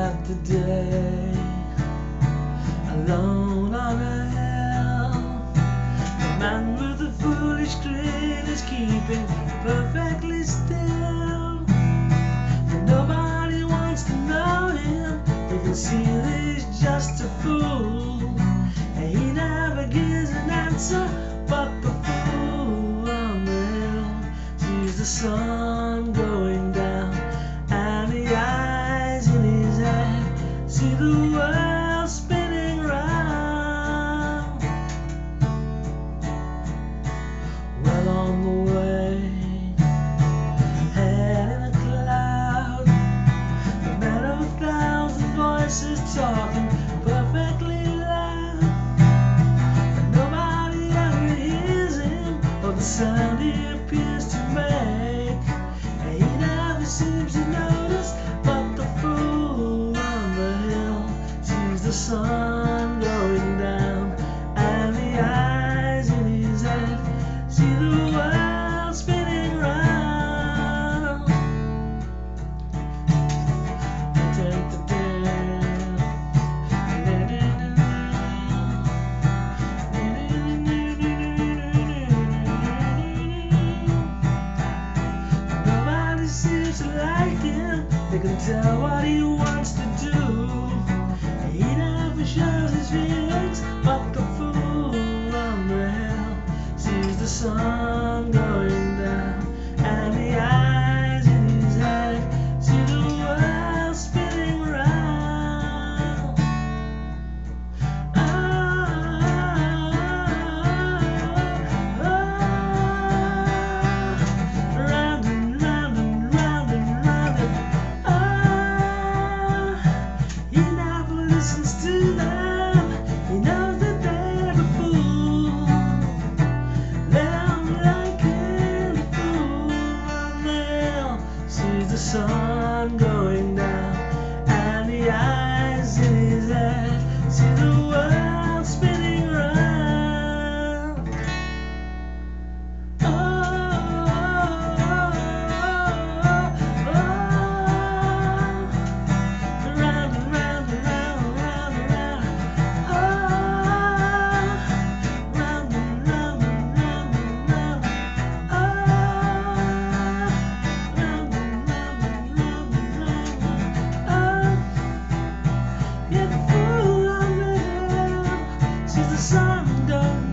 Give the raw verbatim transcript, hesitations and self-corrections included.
after day, alone on a hill. The man with the foolish grin is keeping perfectly still. But nobody wants to know him. They can see that he's just a fool, and he never gives an answer. But the fool on the hill sees the sun going down, and the eyes in his head see the world spinning round. Well on the way, head in a cloud, the man of a thousand voices talking perfectly loud, but nobody ever hears him or the sound he appears to make, and he never seems to notice. But the fool on the hill sees the sun going down, and the eyes in his head see the world spinning round. Take the Nobody seems to like him. They can tell what he wants to do. He never shows his feelings. But the fool on the hill sees the sun going down, and the eyes in his head see the world spinning round. Oh, oh, oh, round and round and round and round and oh, he never listens to them. He knows that they're a fool. Them like him, the fool on the hill sees the sun going down, and the eyes in his head see the world spinning round. Oh, oh, oh, oh, round and round and round and round and round. Oh, round and round and round and round. Oh, round and round and round and round. Oh, yeah, the fool on the hill sees the sun go